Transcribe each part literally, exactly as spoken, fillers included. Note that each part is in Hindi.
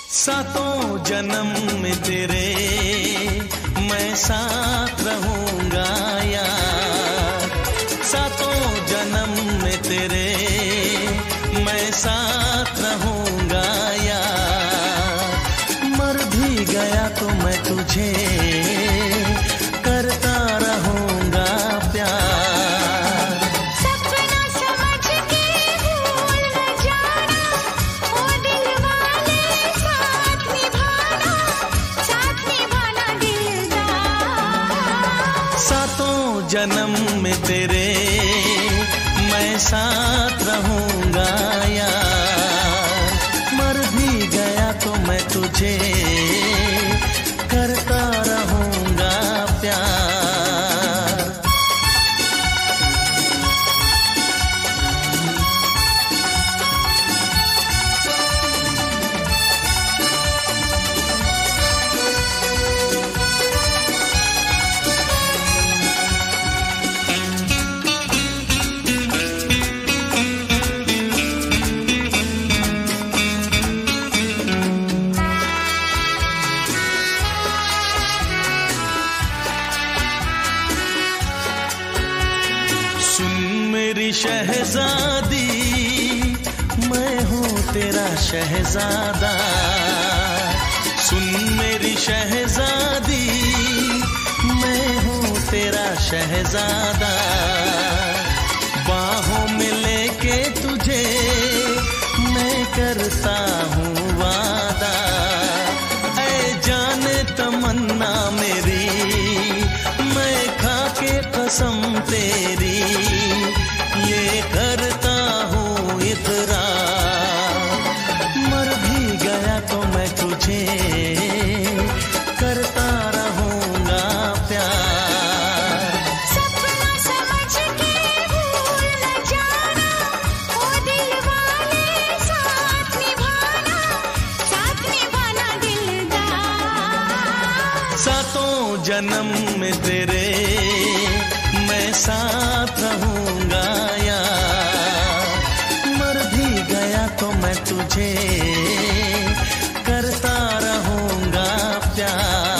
सातों जन्म में तेरे मैं साथ रहूंगा यार, सातों जन्म में तेरे मैं साथ रहूंगा यार। मर भी गया तो मैं तुझे करता रहूंगा प्यार। सपना समझ के भूल न जाना, ओ दिल वाले साथ निभाना, साथ निभाना दिलदार। सातों जन्म में तेरे मैं साथ रहूंगा यार, मर भी गया तो मैं तुझे करता रहूंगा प्यार। मेरी शहजादी मैं हूँ तेरा शहजादा, सुन मेरी शहजादी मैं हूँ तेरा शहजादा। बाहों में लेके तुझे मैं करता हूँ वादा, ऐ जाने तमन्ना मेरी मैं खा के कसम तेरी ये करता हूँ इकरार। मर भी गया तो मैं तुझे करता रहूंगा प्यार। सपना समझ के भूल न जाना, ओ दिल वाले साथ निभाना, साथ निभाना दिलदार। सातों जन्म में तेरे मैं साथ रहूंगा यार, मर भी गया तो मैं तुझे करता रहूंगा प्यार।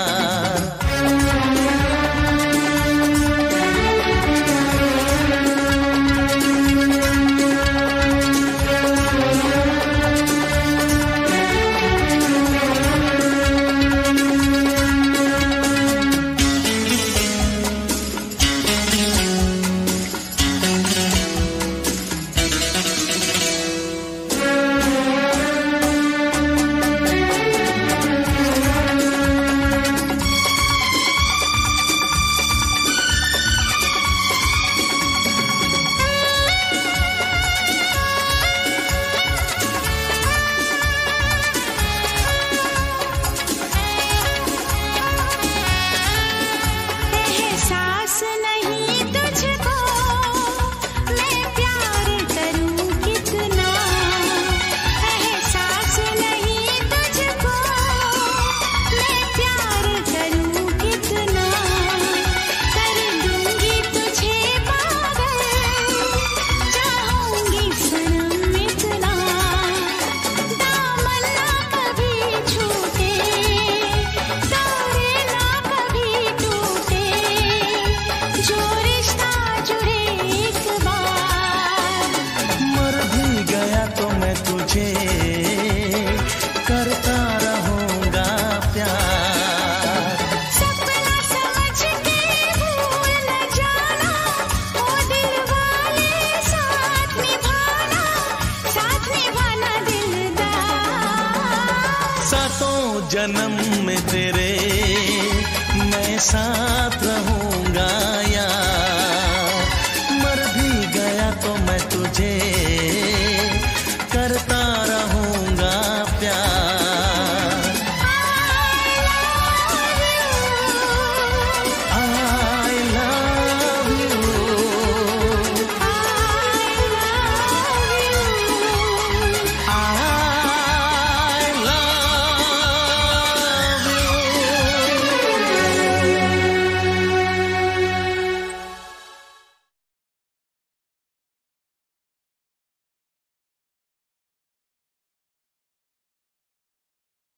करता रहूंगा प्यार। सपना समझ के भूल न जाना, ओ दिल वाले साथ निभाना, साथ निभाना दिलदार। सातों जन्म में तेरे मैं साथ रहूंगा